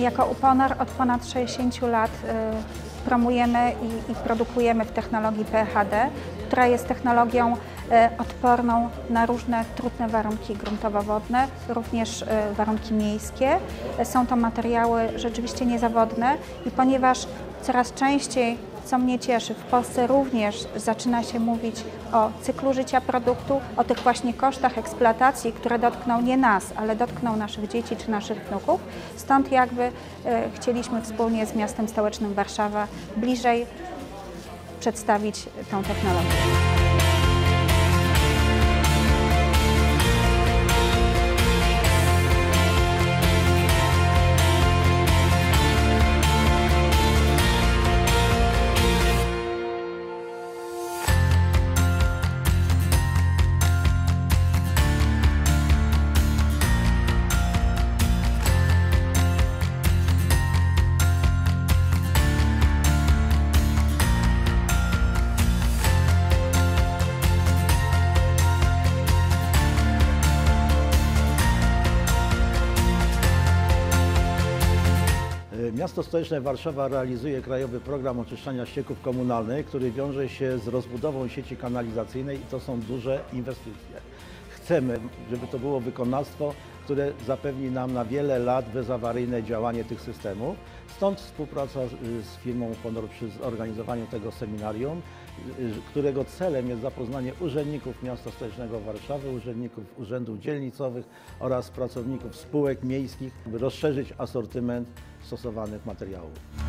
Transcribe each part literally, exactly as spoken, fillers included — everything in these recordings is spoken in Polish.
Jako Uponor od ponad sześćdziesięciu lat promujemy i, i produkujemy w technologii P H D, która jest technologią odporną na różne trudne warunki gruntowo-wodne, również warunki miejskie. Są to materiały rzeczywiście niezawodne i ponieważ coraz częściej, co mnie cieszy, w Polsce również zaczyna się mówić o cyklu życia produktu, o tych właśnie kosztach eksploatacji, które dotkną nie nas, ale dotkną naszych dzieci czy naszych wnuków. Stąd jakby e, chcieliśmy wspólnie z miastem stołecznym Warszawa bliżej przedstawić tą technologię. Miasto Stołeczne Warszawa realizuje krajowy program oczyszczania ścieków komunalnych, który wiąże się z rozbudową sieci kanalizacyjnej i to są duże inwestycje. Chcemy, żeby to było wykonawstwo, które zapewni nam na wiele lat bezawaryjne działanie tych systemów. Stąd współpraca z firmą Uponor przy zorganizowaniu tego seminarium, którego celem jest zapoznanie urzędników Miasta Stołecznego Warszawy, urzędników urzędów dzielnicowych oraz pracowników spółek miejskich, by rozszerzyć asortyment stosowanych materiałów.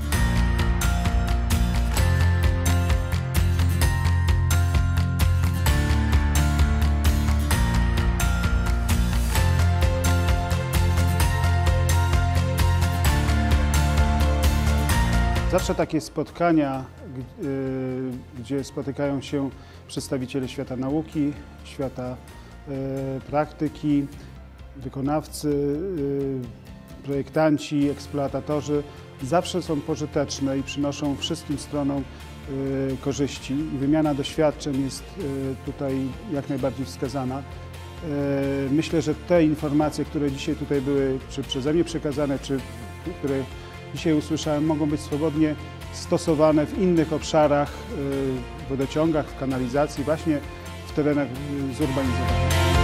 Zawsze takie spotkania, gdzie spotykają się przedstawiciele świata nauki, świata praktyki, wykonawcy, projektanci, eksploatatorzy, zawsze są pożyteczne i przynoszą wszystkim stronom korzyści. I wymiana doświadczeń jest tutaj jak najbardziej wskazana. Myślę, że te informacje, które dzisiaj tutaj były czy przeze mnie przekazane, czy które dzisiaj usłyszałem, mogą być swobodnie stosowane w innych obszarach, w wodociągach, w kanalizacji, właśnie w terenach zurbanizowanych.